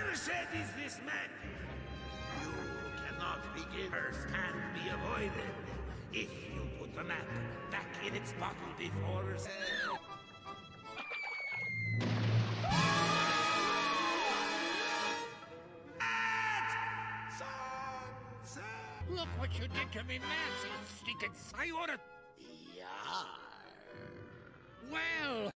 Cursed is this man! You cannot begin. First can be avoided. If you put the map back in its bottle before... Look what you did to me, Mass, you stinking... I oughta... Yar. Well...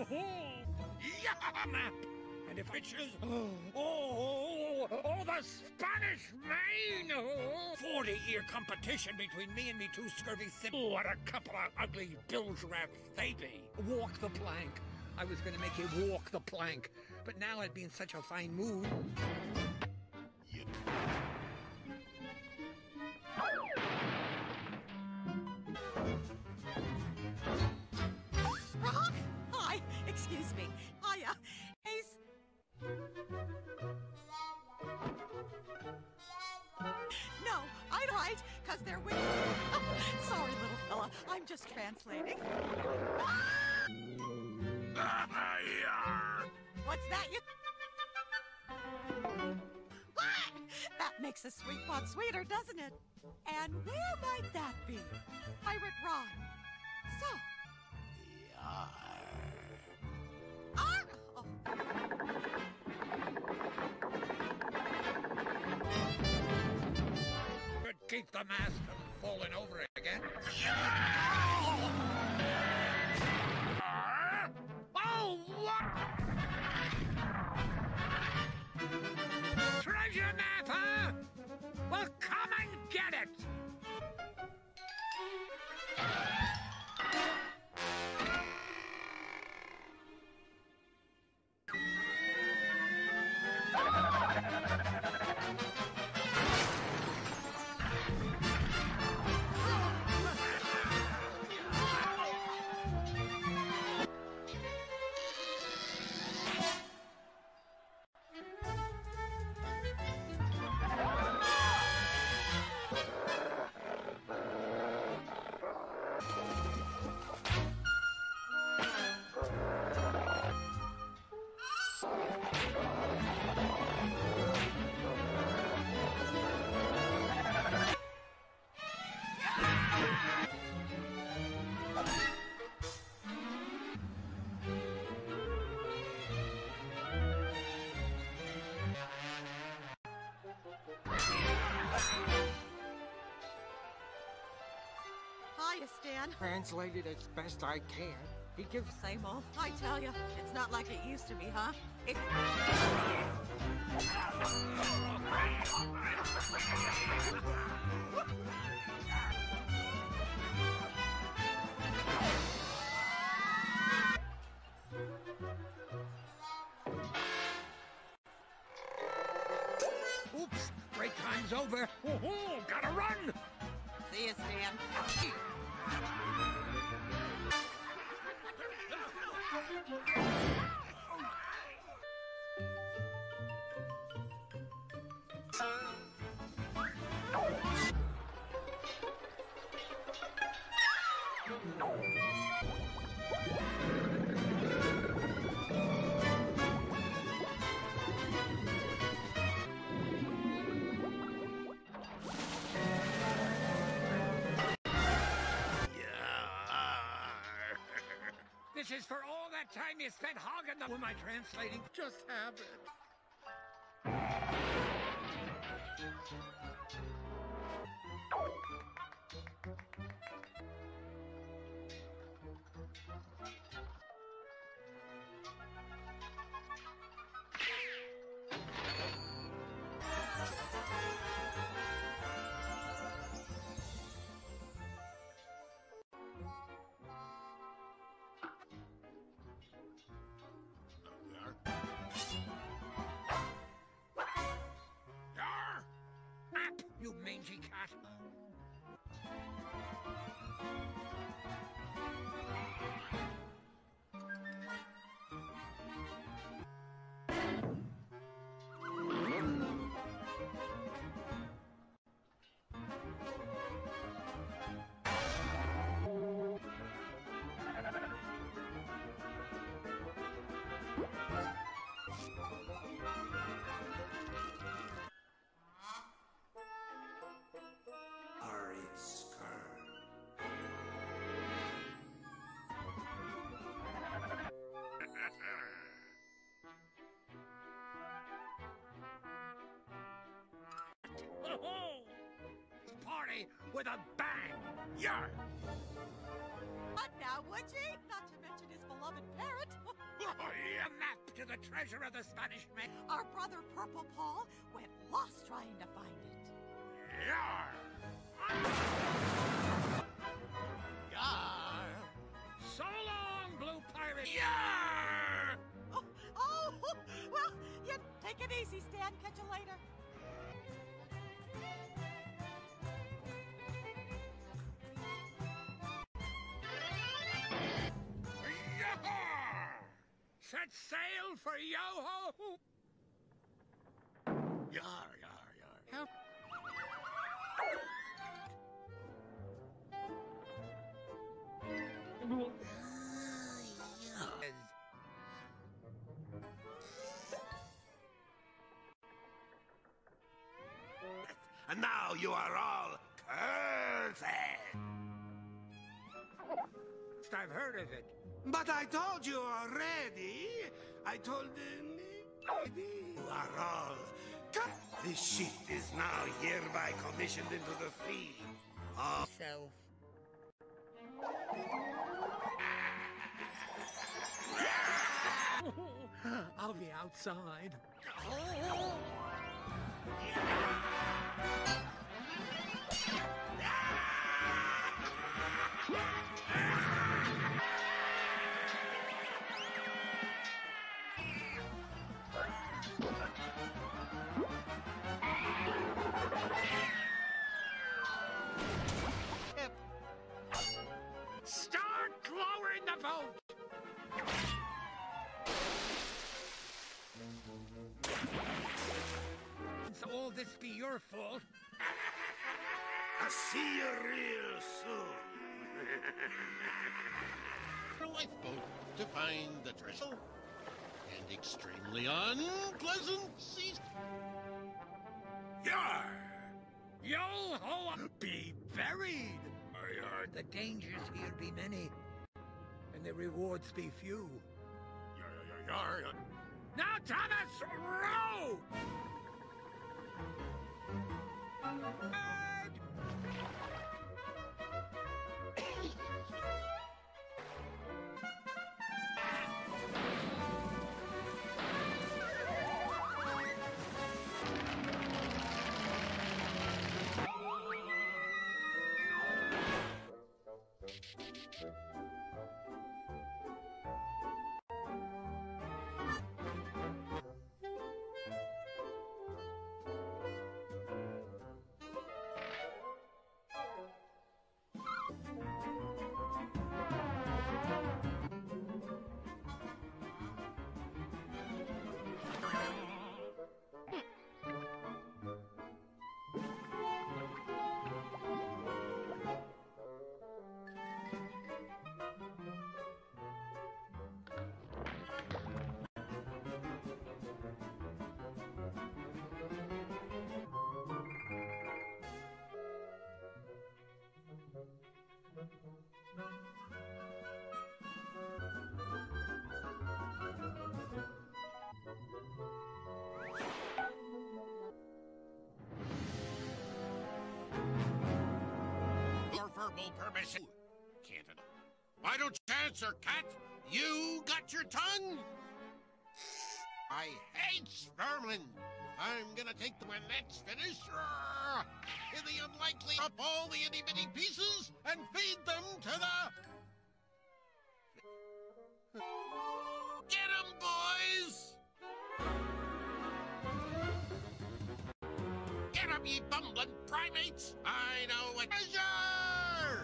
Yeah, map! And if it is... Oh, the Spanish Main! 40-year competition between me and me two scurvy siblings. What a couple of ugly bilge rats they be. Walk the plank. I was gonna make you walk the plank. But now I'd be in such a fine mood. Hi, excuse me. Hiya. Ace. No, I'd right, because they're with Sorry, little fella. I'm just translating. What's that you... Ah! That makes a sweet pot sweeter, doesn't it? And where might that be? Pirate Ron. So... Ah! Oh. Could keep the mask from falling over again. Oh, what? Treasure map, huh? Well, come and get it! Hiya, Stan. Translated as best I can. He gives... Same old. I tell you, it's not like it used to be, huh? It... Oops, break time's over. Gotta run! See you, Stan. This is for all that time you spent hogging the... Who am I translating? Just have it. with a bang. Yar! What now, would ye? Not to mention his beloved parrot. A map to the treasure of the Spanish Main. Our brother Purple Paw went lost trying to find it. Yar! Yar! So long, Blue Pirate! Yar! Oh, well, you take it easy, Stan. Catch you later. Yar! Set sail for Yoho! Yar, yar, yar. Help. And now you are all cursed. I've heard of it. But I told you already. I told them. You are all cursed. This ship is now hereby commissioned into the fleet. Oh, Self. I'll be outside. Start lowering the boat! So all this be your fault? I'll see you real soon. A lifeboat to find the treasure. And extremely unpleasant seas. Yar! Yo-ho! Be buried! The dangers here be many, and the rewards be few. Yar! Now, Thomas, row! Your verbal permission. Can't it? Why don't you answer, cat? You got your tongue? I hate vermin. I'm gonna take them when that's finished. In the unlikely, up all the itty-bitty pieces and feed them to the... Get 'em, boys! Get 'em, ye bumbling primates! I know a treasure!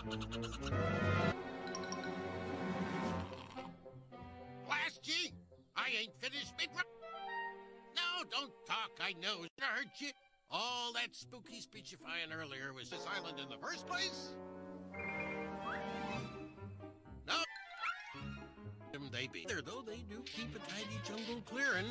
Blast ye! I ain't finished mid. No, don't talk. I know it hurt you. All that spooky speechifying earlier was this island in the first place? No. They be there, though. They do keep a tidy jungle clearing.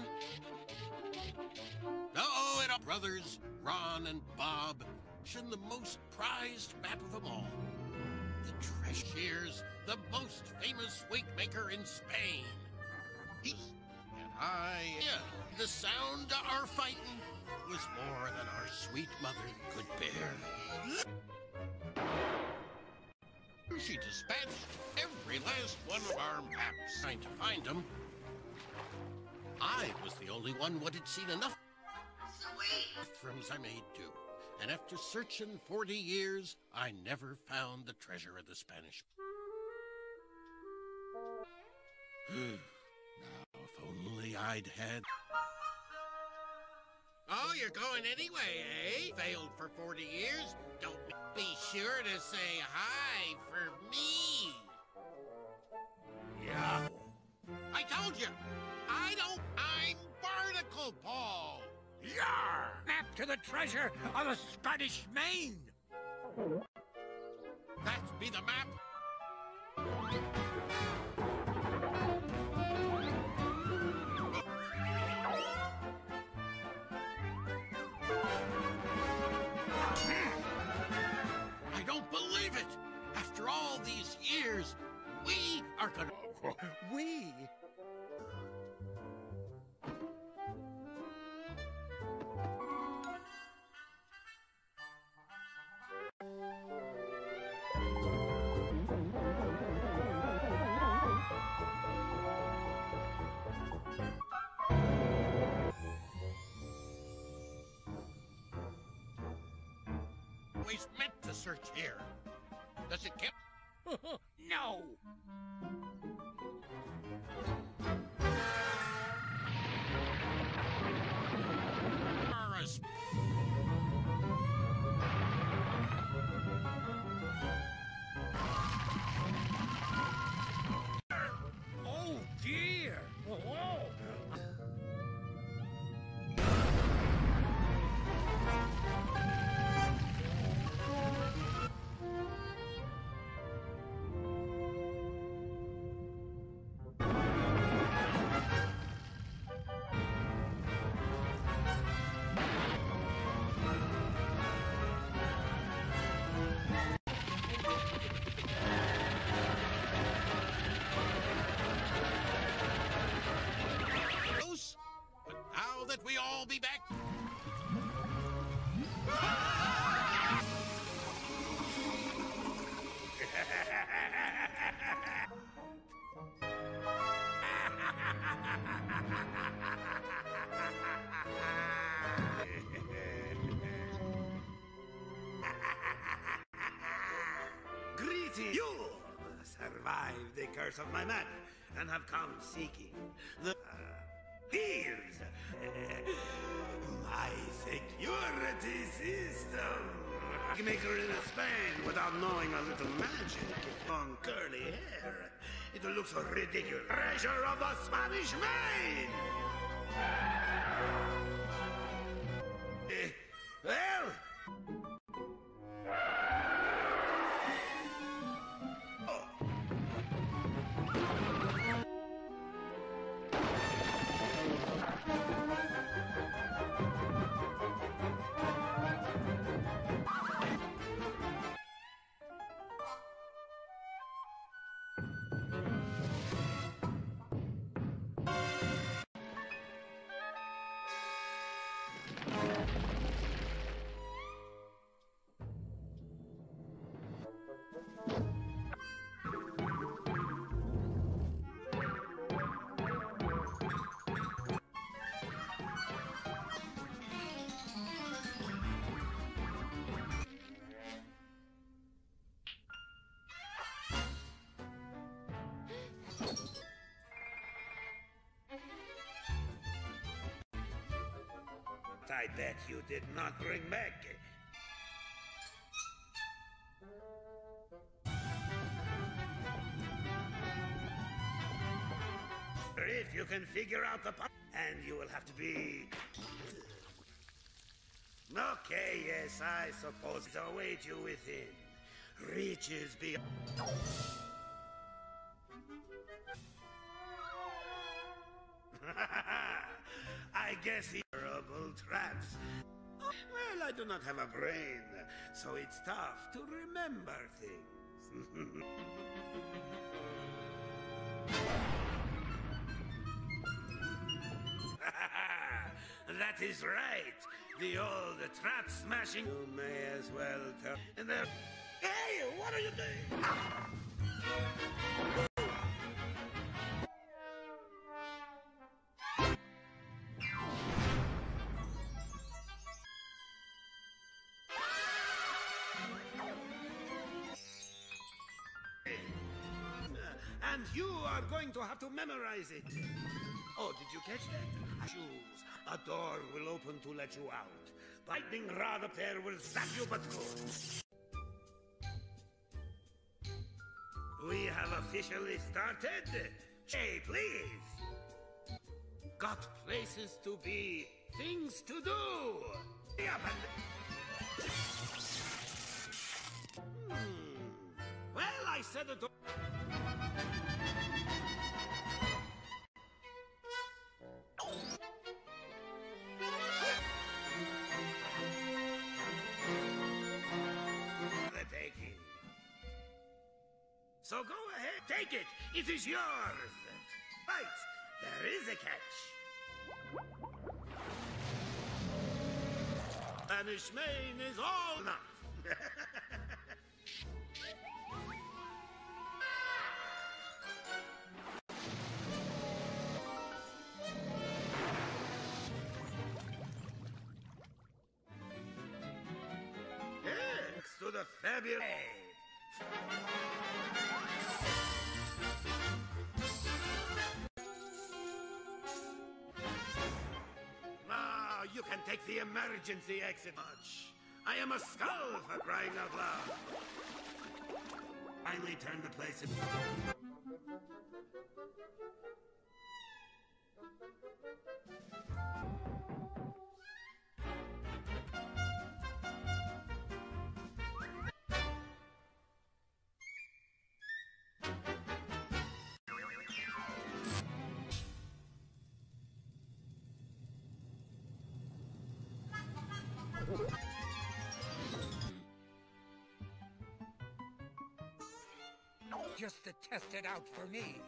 No, it up brothers, Ron and Bob, and the most prized map of them all. The Treasures, the most famous wig maker in Spain. He and I, the sound of our fighting was more than our sweet mother could bear. She dispatched every last one of our maps, trying to find them. I was the only one what had seen enough bathrooms I made do. And after searching 40 years, I never found the treasure of the Spanish. Now, if only I'd had... Oh, you're going anyway, eh? Failed for 40 years? Don't be sure to say hi for me. Yeah. I told you. I'm Barnacle Paul. Yar! Map to the treasure of the Spanish Main. That be the map. I don't believe it. After all these years, we are gonna... We? Always meant to search here. Does it get... No! Oh, dear! Oh. But now that we all be back... Greeting! You survived the curse of my map and have come seeking the thieves. My security system. Maker in Spain without knowing a little magic. Long curly hair. It will look so ridiculous. Treasure of the Spanish Main! Well... I bet you did not bring back. if you can figure out the and you will have to be... Okay, yes, I suppose it's await you within. Reaches beyond... I guess he... Terrible traps. Well, I do not have a brain, so it's tough to remember things. That is right. The old trap smashing. You may as well tell. And there. Hey, what are you doing? And you are going to have to memorize it. Oh, did you catch that? Shoes. A door will open to let you out. Lightning rod up there will zap you but good. We have officially started. Hey, please. Got places to be, things to do. Up and... Well, I said the door... So go ahead, take it. It is yours. Right, there is a catch. Spanish Main is all not. Thanks to the fabulous... You can take the emergency exit much. I am a skull for crying out loud. Finally turn the place in... Just to test it out for me.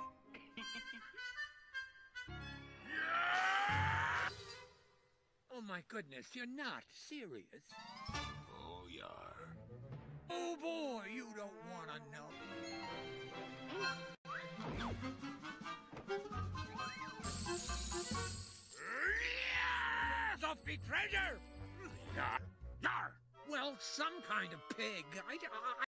Oh my goodness, you're not serious. Oh, yar. Oh boy, you don't want to know. Sophie treasure! Yar! Yar! Well, some kind of pig.